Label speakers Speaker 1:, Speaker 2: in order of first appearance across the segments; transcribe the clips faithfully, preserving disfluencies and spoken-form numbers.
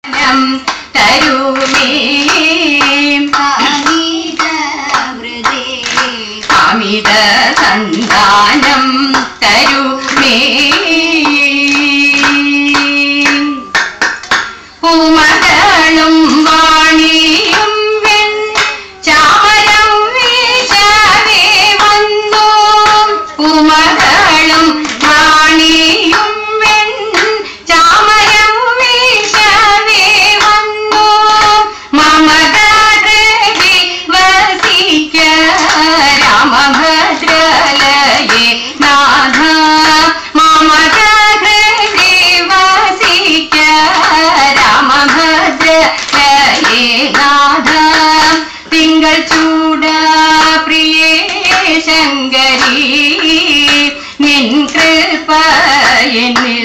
Speaker 1: തരുമേ അമിത സന്താനം തരുമേ പൂമകളും വാണിയും വെൺ ചാമരം വീശവേ വന്നു പൂമകളും വാണിയും വെൺ ചാമരം വീശവേ വന്നു മമതാദ്രി വസിക്ക രാമഭദ്രലയേ നാഥ മമതാദ്രി വസിക്ക രാമഭദ്രലയേ നാഥ തിങ്കൾ ചൂട പ്രിയേ ശങ്കരി നിൻ കൃപ എന്നിൽ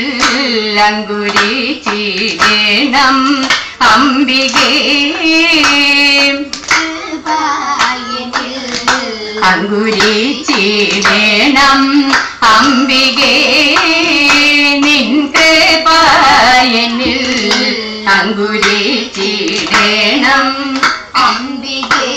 Speaker 1: അങ്കുരിച്ചിടണം അംബികേ അങ്കുരിച്ചിടണം അംബികേ നിൻ കൃപ എന്നിൽ അങ്കുരിച്ചിടണം അംബികേ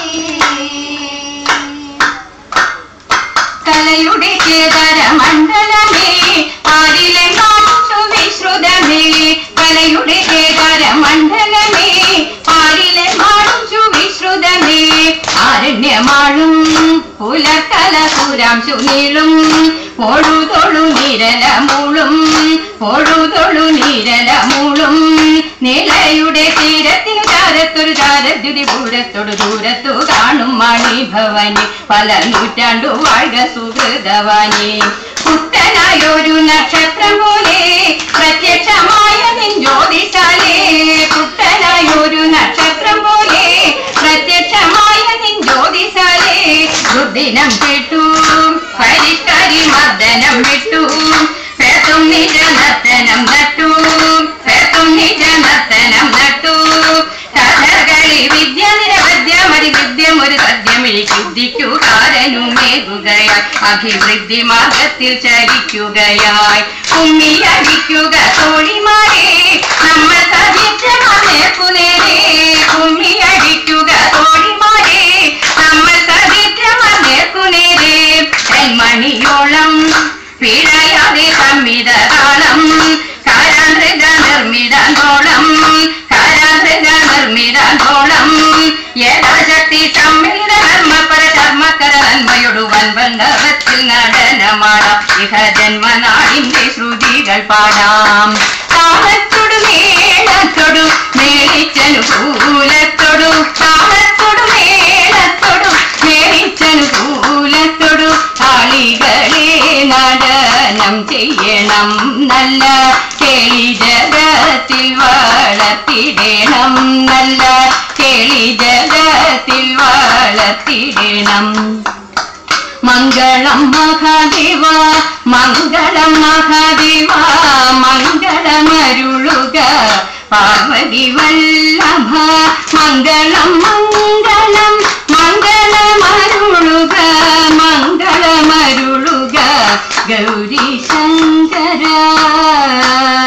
Speaker 1: കലയുടെ ചേതര മണ്ഡലമേ ആരിലെ വിശ്രുതമേ കലയുടെ ചേതര മണ്ഡലമേ ആരിലെ വിശ്രുതമേ ആരണ്യമാളും പുലക്കല പുരാംശു നീളും പൊഴുതൊഴു നിരലമൂളും പൊഴുതൊഴു നിരലമൂളും നിലയുടെ തീരത്തിനു ചാരത്തൊരു ചാരദ്യുതി പൂരത്തൊടു ദൂരത്തു കാണും മണിഭവനി പല നൂറ്റാണ്ടു വാഴ്ക സുഹൃതവാനി പുത്തനായൊരു നക്ഷത്രം പോലെ പ്രത്യക്ഷമായ നിൻ ജ്യോതിസാലേ പുത്തനായൊരു നക്ഷത്രം പോലെ പ്രത്യക്ഷമായ നിൻ ജ്യോതിസാലേ ദുർദിനം കേട്ടു പരിഷ്കരി മർദ്ദനം വിട്ടു പേത്തും നിജ നർത്തനം നട്ടു പേത്തും നിജ നർത്തനം നട്ടു കഥകളി വിദ്യ നിരവധ്യമതി വിദ്യം ഒരു സദ്യമിഴിക്കുദ്ധിക്കു കാരനുമേകുകയായി അഭിവൃദ്ധി മാർഗത്തിൽ ചരിക്കുകയായി കുമ്മിയടിക്കുക തോഴിമാരെ നമ്മൾ സതിറ്റമേക്കുനേരെ കുമ്മിയടിക്കുക തോഴിമാരെ നമ്മൾ സതിറ്റമേക്കുനേരെ മണിയോളം പിഴയാതെ സംമിത താളം കാരാന്തൃത നിർമ്മിതോളം കാരാന്തൃത നിർമ്മിതോളം യഥാശക്തി സമ്മിത കർമ്മപര കർമ്മകര നന്മയൊടു വൻവന്ധവത്തിൽ നടനമാടാം ഇഹ ജന്മനാടിന്റെ ശ്രുതികൾ പാടാം താളത്തൊടു മേളത്തൊടു മേളിച്ചനുകൂലത്തൊടു താളത്തൊടു മേളത്തൊടു മേളിച്ചനുകൂലത്തൊടു ആളികളെ നടനം ചെയ്യണം നല്ല കേളി ജഗത്തിൽ വളർത്തിടണം നല്ല കേളി ജഗത്തിൽ വളർത്തിടണം മംഗളം മഹാദേവ മംഗളം മഹാദേവ മംഗളമരുളുക പാർവതി വല്ലഭ മംഗളം മംഗളം മംഗളമരുളുക മംഗളമരുളുക ഗൗരി ശങ്കര